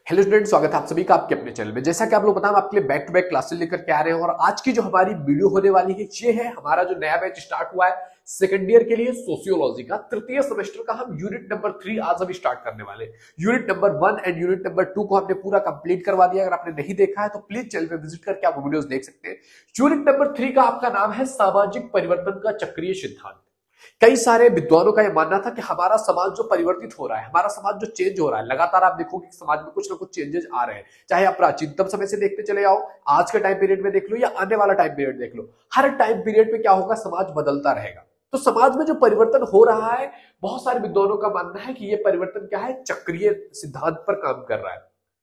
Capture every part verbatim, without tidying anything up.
Hello student, स्वागत है आप सभी का आपके अपने चैनल में। जैसा कि आप लोग पता है, हम आपके लिए बैक टू बैक क्लासेस लेकर के आ रहे हैं और आज की जो हमारी वीडियो होने वाली है ये है हमारा जो नया बैच स्टार्ट हुआ है सेकंड ईयर के लिए सोशियोलॉजी का तृतीय सेमेस्टर का। हम यूनिट नंबर थ्री आज हम स्टार्ट करने वाले हैं। Unit number one and unit number two को हमने पूरा कंप्लीट करवा दिया। अगर आपने नहीं देखा है तो प्लीज चैनल पे विजिट करके आप वीडियोस देख सकते हैं। यूनिट नंबर थ्री का आपका नाम है सामाजिक परिवर्तन का चक्रीय सिद्धांत। कई सारे विद्वानों का यह मानना था कि हमारा समाज जो परिवर्तित हो रहा है, हमारा समाज जो चेंज हो रहा है, लगातार आप देखोगे कि समाज में कुछ ना कुछ चेंजेस आ रहे हैं। चाहे आप प्राचीनतम समय से देखते चले आओ, आज के टाइम पीरियड में देख लो या आने वाला टाइम पीरियड देख लो, हर टाइम पीरियड में क्या होगा, समाज बदलता रहेगा। तो समाज में जो परिवर्तन हो रहा है, बहुत सारे विद्वानों का मानना है कि यह परिवर्तन क्या है, चक्रीय सिद्धांत पर काम कर रहा है।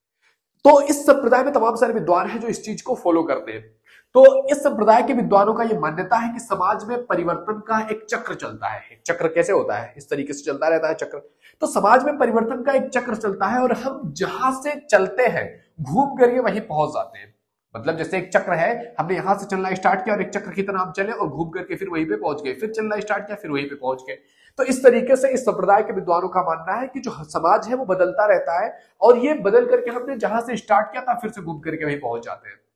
तो इस संप्रदाय में तमाम सारे विद्वान हैं जो इस चीज को फॉलो करते हैं। तो इस संप्रदाय के विद्वानों का यह मान्यता है कि समाज में परिवर्तन का एक चक्र चलता है। एक चक्र कैसे होता है, इस तरीके से चलता रहता है चक्र। तो समाज में परिवर्तन का एक चक्र चलता है और हम जहां से चलते हैं घूम करके वहीं पहुंच जाते हैं। मतलब जैसे एक चक्र है, हमने यहां से चलना स्टार्ट किया और एक चक्र की तरह हम चले और घूम करके फिर वहीं पे पहुंच गए, फिर चलना स्टार्ट किया, फिर वहीं पे पहुंच गए। तो इस तरीके से इस संप्रदाय के विद्वानों का मानना है कि जो समाज है वो बदलता रहता है और ये बदल करके हमने जहां से स्टार्ट किया था फिर से घूम करके वहीं पहुंच जाते हैं।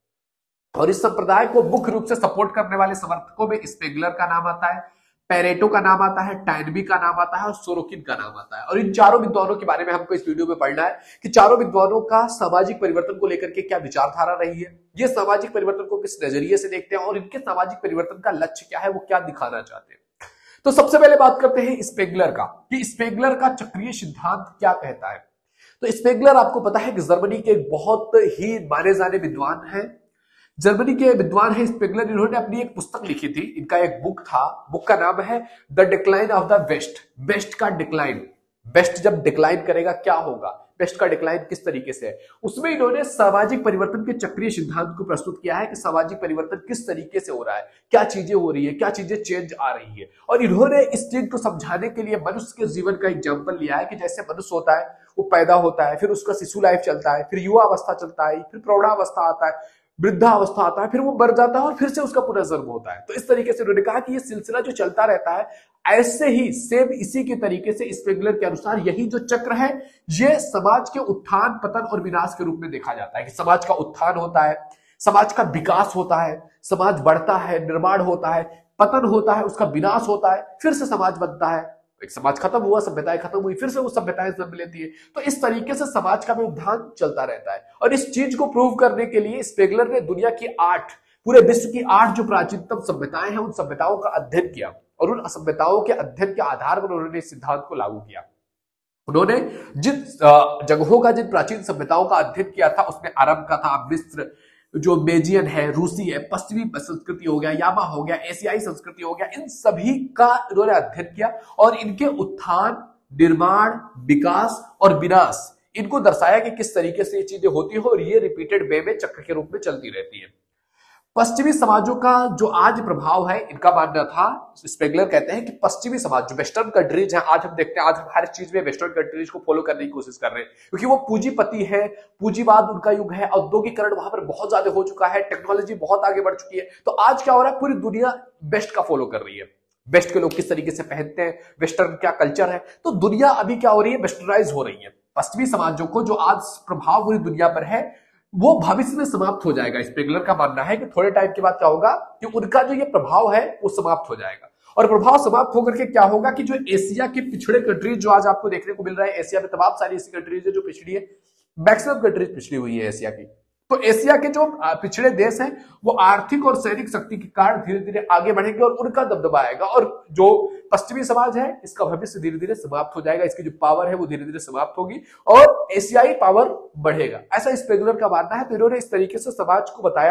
और इस संप्रदाय को मुख्य रूप से सपोर्ट करने वाले समर्थकों में स्पेगलर का नाम आता है, पेरेटो का नाम आता है, टैनबी का नाम आता है और सोरोकिन का नाम आता है। और इन चारों विद्वानों के बारे में हमको इस वीडियो में पढ़ना है कि चारों विद्वानों का सामाजिक परिवर्तन को लेकर के क्या विचारधारा रही है, ये सामाजिक परिवर्तन को किस नजरिए से देखते हैं और इनके सामाजिक परिवर्तन का लक्ष्य क्या है, वो क्या दिखाना चाहते हैं। तो सबसे पहले बात करते हैं स्पेगलर का कि स्पेगलर का चक्रीय सिद्धांत क्या कहता है। तो स्पेगलर आपको पता है कि जर्मनी के बहुत ही माने जाने विद्वान हैं। जर्मनी के विद्वान है स्पेगलर। इन्होंने अपनी एक पुस्तक लिखी थी, इनका एक बुक था, बुक का नाम है the decline of the west. West का डिक्लाइन, वेस्ट जब डिक्लाइन करेगा क्या होगा, वेस्ट का डिक्लाइन किस तरीके से है, उसमें इन्होंने सामाजिक परिवर्तन के चक्रीय सिद्धांत को प्रस्तुत किया है कि सामाजिक परिवर्तन किस तरीके से हो रहा है, क्या चीजें हो रही है, क्या चीजें चेंज आ रही है। और इन्होंने इस चीज को समझाने के लिए मनुष्य के जीवन का एग्जाम्पल लिया है कि जैसे मनुष्य होता है, वो पैदा होता है, फिर उसका शिशु लाइफ चलता है, फिर युवा अवस्था चलता है, फिर प्रौढ़ावस्था आता है, वृद्धावस्था आता है, फिर वो मर जाता है और फिर से उसका पुनर्जन्म होता है। तो इस तरीके से उन्होंने कहा कि ये सिलसिला जो चलता रहता है, ऐसे ही सेम इसी के तरीके से स्पेगलर के अनुसार यही जो चक्र है ये समाज के उत्थान पतन और विनाश के रूप में देखा जाता है कि समाज का उत्थान होता है, समाज का विकास होता है, समाज बढ़ता है, निर्माण होता है, पतन होता है, उसका विनाश होता है, फिर से समाज बनता है। एक समाज खत्म हुआ, सभ्यताएं खत्म हुई, फिर से वो सभ्यताएं जन्म लेती है। तो इस तरीके से समाज का भी उत्थान चलता रहता है। और इस चीज को प्रूव करने के लिए स्पेगलर ने दुनिया की आठ, पूरे विश्व की आठ जो प्राचीनतम सभ्यताएं हैं उन सभ्यताओं का अध्ययन किया और उन सभ्यताओं के अध्ययन के आधार पर उन्होंने इस सिद्धांत को लागू किया। उन्होंने जिन जगहों का, जिन प्राचीन सभ्यताओं का अध्ययन किया था उसमें अरब का था, मिस्र, जो मेजियन है, रूसी है, पश्चिमी संस्कृति हो गया, यामा हो गया, एशियाई संस्कृति हो गया, इन सभी का इन्होंने अध्ययन किया और इनके उत्थान, निर्माण, विकास और विनाश इनको दर्शाया कि किस तरीके से ये चीजें होती है और ये रिपीटेड वे में चक्र के रूप में चलती रहती है। पश्चिमी समाजों का जो आज प्रभाव है, इनका मानना था, स्पेगलर कहते हैं कि पश्चिमी समाज जो वेस्टर्न कंट्रीज हैं, आज हम देखते हैं, आज हम हर चीज में वेस्टर्न कंट्रीज को फॉलो करने की कोशिश कर रहे हैं क्योंकि वो पूंजीपति है, पूंजीवाद उनका युग है, औद्योगिकरण वहां पर बहुत ज्यादा हो चुका है, टेक्नोलॉजी बहुत आगे बढ़ चुकी है। तो आज क्या हो रहा है, पूरी दुनिया वेस्ट का फॉलो कर रही है। वेस्ट के लोग किस तरीके से पहनते हैं, वेस्टर्न क्या कल्चर है, तो दुनिया अभी क्या हो रही है, वेस्टर्नाइज हो रही है। पश्चिमी समाजों को जो आज प्रभाव पूरी दुनिया पर है वो भविष्य में समाप्त हो जाएगा। स्पेगलर का मानना है कि थोड़े टाइम के बाद क्या होगा कि उनका जो ये प्रभाव है वो समाप्त हो जाएगा। और प्रभाव समाप्त होकर के क्या होगा कि जो एशिया के पिछड़े कंट्रीज जो आज आपको देखने को मिल रहा है, एशिया में तमाम सारी ऐसी कंट्रीज है जो पिछड़ी है, मैक्सिमम कंट्रीज पिछड़ी हुई है एशिया की। तो एशिया के जो पिछड़े देश हैं वो आर्थिक और सैनिक शक्ति के कारण धीरे धीरे आगे बढ़ेंगे और उनका दबदबा आएगा और जो पश्चिमी समाज है इसका भविष्य धीरे धीरे समाप्त हो जाएगा, इसकी जो पावर है वो धीरे धीरे समाप्त होगी और एशियाई पावर बढ़ेगा, ऐसा स्पेगलर का मानना है। तो इन्होंने इस तरीके से समाज को बताया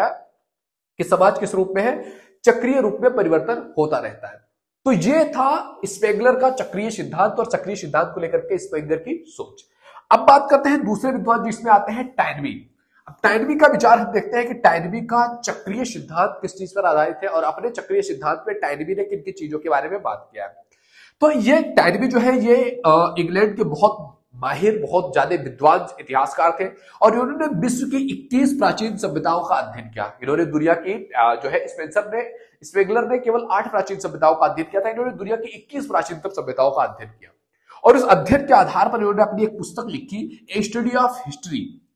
कि समाज किस रूप में है, चक्रीय रूप में परिवर्तन होता रहता है। तो ये था स्पेगलर का चक्रीय सिद्धांत और चक्रीय सिद्धांत को लेकर के स्पेगलर की सोच। अब बात करते हैं दूसरे विद्वान जिसमें आते हैं टैनबी। अब टैनबी का विचार हम देखते हैं कि टैनबी का चक्रीय सिद्धांत किस चीज पर आधारित है और अपने चक्रीय सिद्धांत में टैनबी ने किन किन चीजों के बारे में बात किया है। तो ये टैनबी जो है ये इंग्लैंड के बहुत माहिर, बहुत ज्यादा विद्वान इतिहासकार थे और इन्होंने विश्व की इक्कीस प्राचीन सभ्यताओं का अध्ययन किया। इन्होंने दुनिया की जो है स्पेंसर ने स्पेगलर ने केवल आठ प्राचीन सभ्यताओं का अध्ययन किया था, इन्होंने दुनिया की इक्कीस प्राचीनतम सभ्यताओं का अध्ययन किया और इस अध्ययन के आधार पर इन्होंने अपनी एक पुस्तक लिखी, a study of history,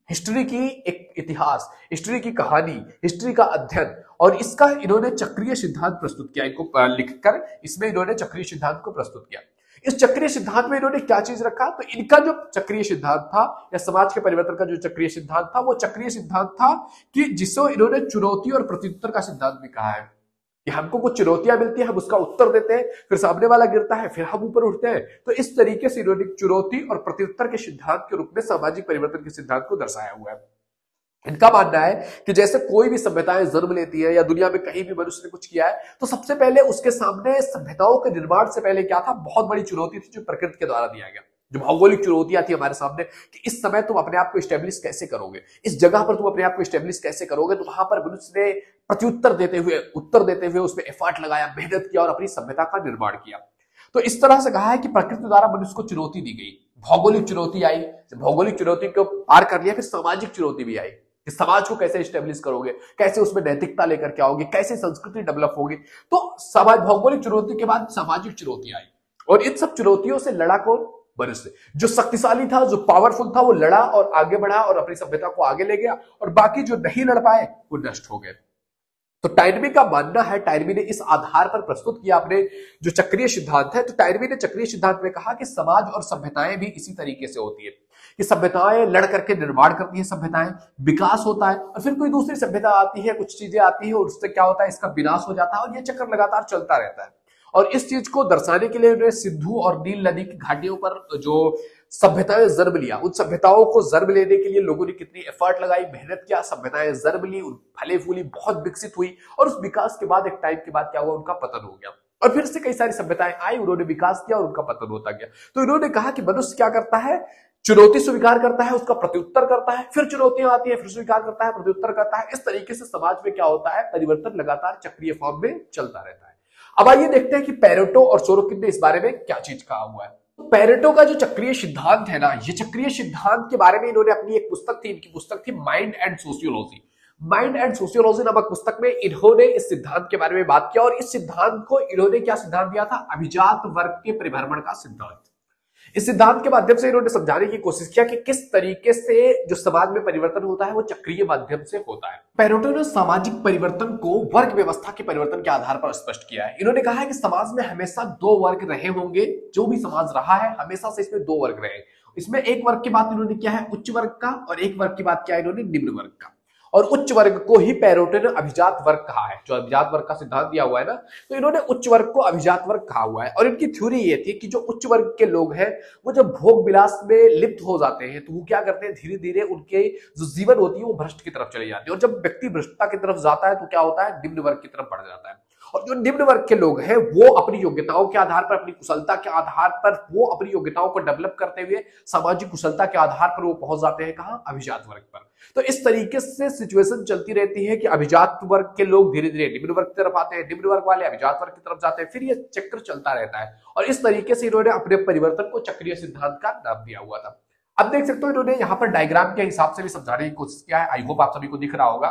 history की एक इतिहास, हिस्ट्री की कहानी, हिस्ट्री का अध्ययन, और इसका इन्होंने चक्रीय सिद्धांत प्रस्तुत किया। इनको लिखकर इसमें इन्होंने चक्रीय सिद्धांत को प्रस्तुत किया। इस चक्रीय सिद्धांत में इन्होंने क्या चीज रखा, तो इनका जो चक्रीय सिद्धांत था या समाज के परिवर्तन का जो चक्रीय सिद्धांत था, वो चक्रीय सिद्धांत था कि जिसको इन्होंने चुनौती और प्रत्युत्तर का सिद्धांत भी कहा है कि हमको कुछ चुनौतियां मिलती है, हम उसका उत्तर देते हैं, फिर सामने वाला गिरता है, फिर हम ऊपर उठते हैं। तो इस तरीके से इन्होंने चुनौती और प्रत्युत्तर के सिद्धांत के रूप में सामाजिक परिवर्तन के सिद्धांत को दर्शाया हुआ है। इनका मानना है कि जैसे कोई भी सभ्यताएं जन्म लेती है या दुनिया में कहीं भी मनुष्य ने कुछ किया है, तो सबसे पहले उसके सामने सभ्यताओं के निर्माण से पहले क्या था, बहुत बड़ी चुनौती थी जो प्रकृति के द्वारा दिया गया, जो भौगोलिक चुनौतियां थी हमारे सामने कि इस समय तुम अपने आप को स्टेब्लिश कैसे करोगे, इस जगह पर तुम अपने आप को स्टेब्लिश कैसे करोगे। तो वहां पर मनुष्य ने प्रत्युत्तर देते हुए, उत्तर देते हुए उसमें एफर्ट लगाया, मेहनत किया और अपनी सभ्यता का निर्माण किया। तो इस तरह से कहा है कि प्रकृति द्वारा मनुष्य को चुनौती दी गई, भौगोलिक चुनौती आई, भौगोलिक चुनौती को पार कर लिया, फिर सामाजिक चुनौती भी आई कि समाज को कैसे स्टेब्लिश करोगे, कैसे उसमें नैतिकता लेकर के आओगे, कैसे संस्कृति डेवलप होगी। तो समाज भौगोलिक चुनौती के बाद सामाजिक चुनौती आई, और इन सब चुनौतियों से लड़ा कौन, मनुष्य। जो शक्तिशाली था, जो पावरफुल था, वो लड़ा और आगे बढ़ा और अपनी सभ्यता को आगे ले गया, और बाकी जो नहीं लड़ पाए वो नष्ट हो गए। तो टायरमी का मानना है, टायरमी ने इस आधार पर प्रस्तुत किया अपने जो चक्रीय सिद्धांत है, तो टायरमी ने चक्रीय सिद्धांत में कहा कि समाज और सभ्यताएं भी इसी तरीके से होती है कि सभ्यताएं लड़ करके निर्माण करती है, सभ्यताएं विकास होता है, और फिर कोई दूसरी सभ्यता आती है, कुछ चीजें आती है और उससे क्या होता है, इसका विनाश हो जाता है, और ये चक्र लगातार चलता रहता है। और इस चीज को दर्शाने के लिए उन्होंने सिंधु और नील नदी की घाटियों पर जो सभ्यताएं जन्म लिया, उन सभ्यताओं को जन्म लेने के लिए लोगों ने कितनी एफर्ट लगाई, मेहनत किया, सभ्यताएं जन्म ली, फले फूली, बहुत विकसित हुई, और उस विकास के बाद एक टाइम के बाद क्या हुआ, उनका पतन हो गया, और फिर से कई सारी सभ्यताएं आई, उन्होंने विकास किया और उनका पतन होता गया। तो इन्होंने कहा कि मनुष्य क्या करता है, चुनौती स्वीकार करता है, उसका प्रत्युत्तर करता है, फिर चुनौतियां आती है, फिर स्वीकार करता है, प्रत्युत्तर करता है। इस तरीके से समाज में क्या होता है, परिवर्तन लगातार चक्रीय फॉर्म में चलता रहता है। अब आइए देखते हैं कि पेरेटो और सोरोकिन ने इस बारे में क्या चीज कहा हुआ है। पेरेटो का जो चक्रीय सिद्धांत है ना, ये चक्रीय सिद्धांत के बारे में इन्होंने अपनी एक पुस्तक थी, इनकी पुस्तक थी mind and sociology. Mind and sociology नामक पुस्तक में इन्होंने इस सिद्धांत के बारे में बात किया, और इस सिद्धांत को इन्होंने क्या सिद्धांत दिया था, अभिजात वर्ग के परिभ्रमण का सिद्धांत। इस सिद्धांत के माध्यम से इन्होंने समझाने की कोशिश किया कि किस तरीके से जो समाज में परिवर्तन होता है वो चक्रीय माध्यम से होता है। पेरेटो ने सामाजिक परिवर्तन को वर्ग व्यवस्था के परिवर्तन के आधार पर स्पष्ट किया है। इन्होंने कहा है कि समाज में हमेशा दो वर्ग रहे होंगे, जो भी समाज रहा है हमेशा से इसमें दो वर्ग रहे। इसमें एक वर्ग की बात इन्होंने किया है उच्च वर्ग का, और एक वर्ग की बात किया है इन्होंने निम्न वर्ग का। और उच्च वर्ग को ही पेरेटो ने अभिजात वर्ग कहा है, जो अभिजात वर्ग का सिद्धांत दिया हुआ है ना, तो इन्होंने उच्च वर्ग को अभिजात वर्ग कहा हुआ है। और इनकी थ्योरी ये थी कि जो उच्च वर्ग के लोग हैं वो जब भोग विलास में लिप्त हो जाते हैं तो वो क्या करते हैं, धीरे धीरे उनके जो जीवन होती है वो भ्रष्ट की तरफ चली जाती है, और जब व्यक्ति भ्रष्टता की तरफ जाता है तो क्या होता है, निम्न वर्ग की तरफ बढ़ जाता है। और जो निम्न वर्ग के लोग हैं वो अपनी योग्यताओं के आधार पर, अपनी कुशलता के आधार पर, वो अपनी योग्यताओं को डेवलप करते हुए सामाजिक कुशलता के आधार पर वो पहुंच जाते हैं कहां, अभिजात वर्ग पर। तो इस तरीके से सिचुएशन चलती रहती है कि अभिजात वर्ग के लोग धीरे धीरे निम्न वर्ग की तरफ आते हैं, निम्न वर्ग वाले अभिजात वर्ग की तरफ जाते हैं, फिर ये चक्र चलता रहता है। और इस तरीके से इन्होंने अपने परिवर्तन को चक्रीय सिद्धांत का नाम दिया हुआ था। अब देख सकते हो इन्होंने यहाँ पर डायग्राम के हिसाब से भी समझाने की कोशिश किया है। आई होप आप सभी को दिख रहा होगा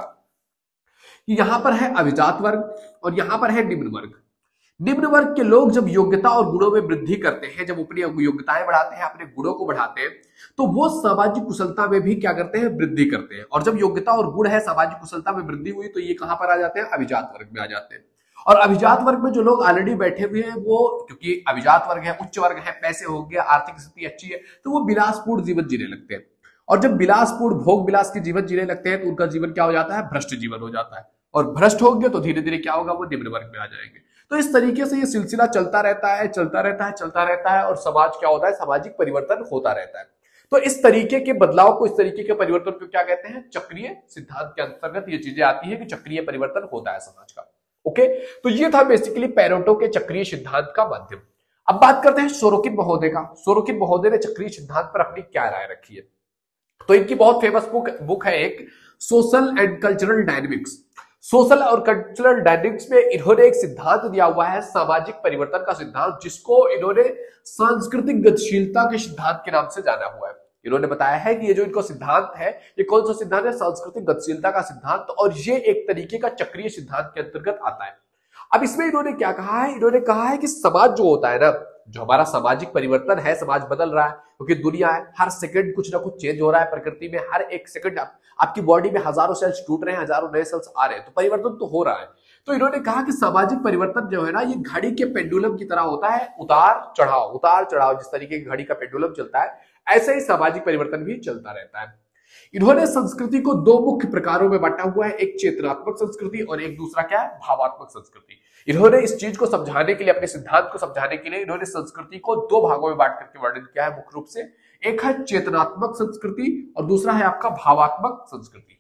कि यहां पर है अभिजात वर्ग और यहां पर है निम्न वर्ग। निम्न वर्ग के लोग जब योग्यता और गुणों में वृद्धि करते हैं, जब अपनी योग्यताएं बढ़ाते हैं, अपने गुणों को बढ़ाते हैं, तो वो सामाजिक कुशलता में भी क्या करते हैं, वृद्धि करते हैं। और जब योग्यता और गुण है, सामाजिक कुशलता में वृद्धि हुई, तो ये कहां पर आ जाते हैं, अभिजात वर्ग में आ जाते हैं। और अभिजात वर्ग में जो लोग ऑलरेडी बैठे हुए हैं वो, क्योंकि अभिजात वर्ग है, उच्च वर्ग है, पैसे हो गया, आर्थिक स्थिति अच्छी है, तो वो विलासपूर्ण जीवन जीने लगते हैं। और जब विलासपूर्ण भोग विलास के जीवन जीने लगते हैं तो उनका जीवन क्या हो जाता है, भ्रष्ट जीवन हो जाता है। और भ्रष्ट हो गए तो धीरे धीरे क्या होगा, वो निम्न वर्ग में आ जाएंगे। तो इस तरीके से ये सिलसिला चलता रहता है, चलता रहता है, चलता रहता है, और समाज क्या होता है, सामाजिक परिवर्तन होता रहता है। तो इस तरीके के बदलाव को, इस तरीके के परिवर्तन को क्या कहते हैं, चक्रीय सिद्धांत के अंतर्गत ये चीजें आती है कि चक्रीय परिवर्तन होता है समाज का। ओके, तो ये था बेसिकली पेरेटो के चक्रीय सिद्धांत का माध्यम। अब बात करते हैं सोरोकिन महोदय का। सोरोकिन महोदय ने चक्रीय सिद्धांत पर अपनी क्या राय रखी है। तो इनकी बहुत फेमस बुक बुक है एक, social and cultural dynamics. Social और कल्चरल डायनेमिक्स में इन्होंने एक सिद्धांत दिया हुआ है, सामाजिक परिवर्तन का सिद्धांत, जिसको इन्होंने सांस्कृतिक गतिशीलता के सिद्धांत के नाम से जाना हुआ है। इन्होंने बताया है कि ये जो इनको सिद्धांत है, ये कौन सा सिद्धांत है, सांस्कृतिक गतिशीलता का सिद्धांत, और ये एक तरीके का चक्रीय सिद्धांत के अंतर्गत आता है। अब इसमें इन्होंने क्या कहा है, इन्होंने कहा है कि समाज जो होता है ना, जो हमारा सामाजिक परिवर्तन है, समाज बदल रहा है क्योंकि दुनिया है, हर सेकंड कुछ ना कुछ चेंज हो रहा है प्रकृति में। हर एक सेकंड आप, आपकी बॉडी में हजारों सेल्स टूट रहे हैं, हजारों नए सेल्स आ रहे हैं, तो परिवर्तन तो हो रहा है। तो इन्होंने कहा कि सामाजिक परिवर्तन जो है ना, ये घड़ी के पेंडुलम की तरह होता है, उतार चढ़ाव उतार चढ़ाव। जिस तरीके की घड़ी का पेंडुलम चलता है, ऐसे ही सामाजिक परिवर्तन भी चलता रहता है। इन्होंने संस्कृति को दो मुख्य प्रकारों में बांटा हुआ है, एक चेतनात्मक संस्कृति और एक दूसरा क्या है, भावात्मक संस्कृति। इन्होंने इस चीज को समझाने के लिए, अपने सिद्धांत को समझाने के लिए इन्होंने संस्कृति को दो भागों में बांट करके वर्णन किया है मुख्य रूप से। एक है चेतनात्मक संस्कृति और दूसरा है आपका भावात्मक संस्कृति।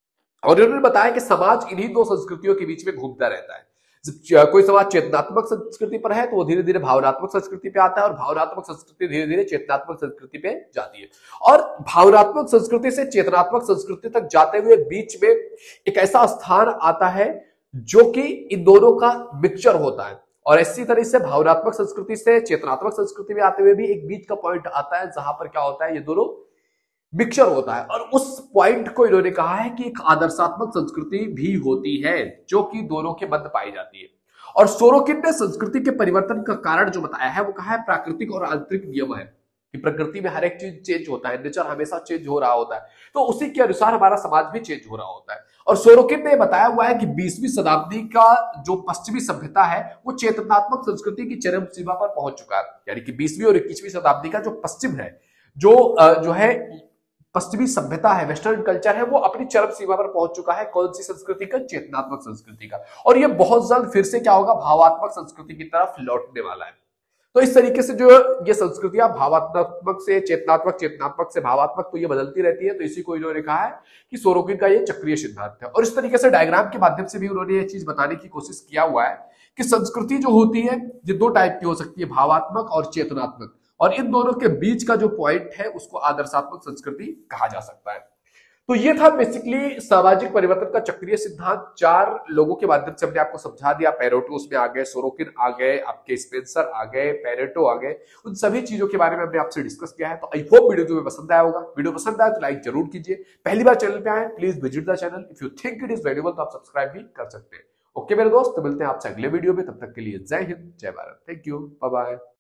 और इन्होंने बताया कि समाज इन्हीं दो संस्कृतियों के बीच में घूमता रहता है। जब कोई समाज चेतनात्मक संस्कृति पर है तो वो धीरे धीरे भावनात्मक संस्कृति पे आता है, और भावनात्मक संस्कृति धीरे धीरे चेतनात्मक संस्कृति पे जाती है। और भावनात्मक संस्कृति से चेतनात्मक संस्कृति तक जाते हुए बीच में एक ऐसा स्थान आता है जो कि इन दोनों का मिक्सचर होता है। और इसी तरह से भावनात्मक संस्कृति से चेतनात्मक संस्कृति में आते हुए भी एक बीच का पॉइंट आता है जहां पर क्या होता है, ये दोनों मिक्सचर होता है। और उस पॉइंट को इन्होंने कहा है कि एक आदर्शात्मक संस्कृति भी होती है जो कि दोनों के मध्य पाई जाती है। और सोरोकिन ने संस्कृति के परिवर्तन का कारण जो बताया है वो कहा है प्राकृतिक और आंतरिक नियम है, कि प्रकृति में हर एक चीज चेंज होता है, नेचर हमेशा चेंज हो रहा होता है, तो उसी के अनुसार हमारा समाज भी चेंज हो रहा होता है। और सोरोकिन ने बताया हुआ है कि बीसवीं शताब्दी का जो पश्चिमी सभ्यता है वो चेतनात्मक संस्कृति की चरम सीमा पर पहुंच चुका है। यानी कि बीसवीं और इक्कीसवीं शताब्दी का जो पश्चिम है, जो जो है पश्चिमी सभ्यता है, वेस्टर्न कल्चर है, वो अपनी चरम सीमा पर पहुंच चुका है। कौन सी संस्कृति का, चेतनात्मक संस्कृति का। और ये बहुत जल्द फिर से क्या होगा, भावात्मक संस्कृति की तरफ लौटने वाला है। तो इस तरीके से जो ये संस्कृतियां भावात्मक से चेतनात्मक, चेतनात्मक से भावात्मक, तो ये बदलती रहती है। तो इसी को इन्होंने कहा है कि सोरोकिन का ये चक्रीय सिद्धांत है। और इस तरीके से डायग्राम के माध्यम से भी उन्होंने ये चीज बताने की कोशिश किया हुआ है कि संस्कृति जो होती है ये दो टाइप की हो सकती है, भावात्मक और चेतनात्मक। और इन दोनों के बीच का जो पॉइंट है उसको आदर्शात्मक संस्कृति कहा जा सकता है। तो ये था बेसिकली सामाजिक परिवर्तन का चक्रीय सिद्धांत। चार लोगों के माध्यम से हमने आपको समझा दिया। पेरेटो उसमें आ गए, सोरोकिन आ गए, आपके स्पेंसर आ गए, पेरेटो आ गए, उन सभी चीजों के बारे में हमने आपसे डिस्कस किया है। तो आई होप वीडियो तुम्हें पसंद आया होगा। वीडियो पसंद आया तो लाइक जरूर कीजिए। पहली बार चैनल पे आए please visit the channel. If you think it is valuable तो आप सब्सक्राइब भी कर सकते हैं। ओके मेरे दोस्त, तो मिलते हैं आपसे अगले वीडियो में। तब तक के लिए जय हिंद, जय Bharat, thank you, bye bye.